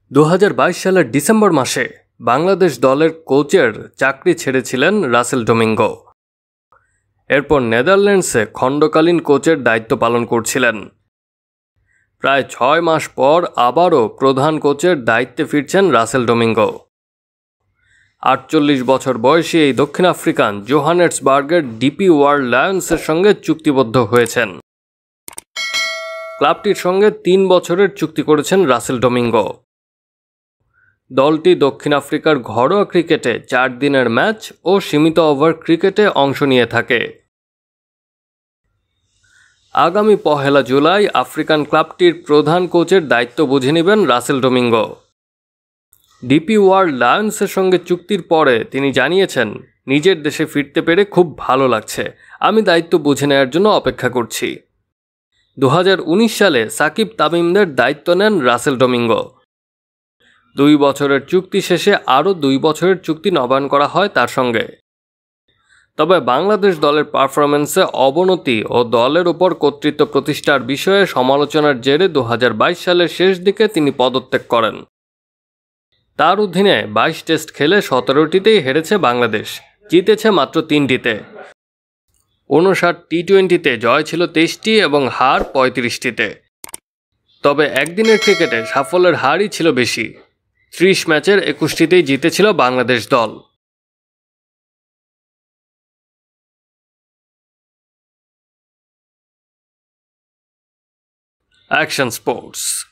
2022 সালের ডিসেম্বর মাসে বাংলাদেশ দলের কোচের চাকরি ছেড়েছিলেন রাসেল ডোমিঙ্গো। এরপর নেদারল্যান্ডসে খণ্ডকালীন কোচের দায়িত্ব পালন করছিলেন। প্রায় 6 মাস পর আবারও প্রধান কোচের দায়িত্বে ফিরছেন রাসেল ডোমিঙ্গো। 48 বছর বয়সী এই দক্ষিণ আফ্রিকান জোহানেসবার্গের ডিপি ওয়ার্ল্ড লায়ন্সের সঙ্গে চুক্তিবদ্ধ হয়েছেন। ক্লাবটির সঙ্গে 3 বছরের চুক্তি করেছেন রাসেল ডোমিঙ্গো। দলটি দক্ষিণ আফ্রিকার ঘরোয়া ক্রিকেটে 4 দিনের ম্যাচ ও সীমিত ওভার ক্রিকেটে অংশ নিয়ে থাকে। আগামী 1 জুলাই আফ্রিকান ক্লাবটির প্রধান কোচের দায়িত্ব বুঝে নেবেন রাসেল ডোমিঙ্গো। ডিপি ওয়ার্ল্ড লায়ন্সের সঙ্গে চুক্তির পরে তিনি জানিয়েছেন, নিজের দেশে ফিরতে পেরে খুব ভালো লাগছে, আমি দায়িত্ব বুঝে নেওয়ার জন্য অপেক্ষা করছি। 2019 সালে সাকিব তামিমদের দায়িত্ব নেন রাসেল ডোমিঙ্গো। 2 বছরের চুক্তি শেষে আরও 2 বছরের চুক্তি নবায়ন করা হয় তার সঙ্গে। তবে বাংলাদেশ দলের পারফরম্যান্সে অবনতি ও দলের উপর কর্তৃত্ব প্রতিষ্ঠার বিষয়ে সমালোচনার জেরে 2022 সালের শেষ দিকে তিনি পদত্যাগ করেন। তার অধীনে 22 টেস্ট খেলে 17টিতেই হেরেছে বাংলাদেশ, জিতেছে মাত্র 3টিতে। 59 টি-20তে জয় ছিল 23টি এবং হার 35টিতে। তবে একদিনের ক্রিকেটে সাফল্যের হারই ছিল বেশি। 30 ম্যাচের 21টিতেই জিতেছিল বাংলাদেশ দল। Action sports.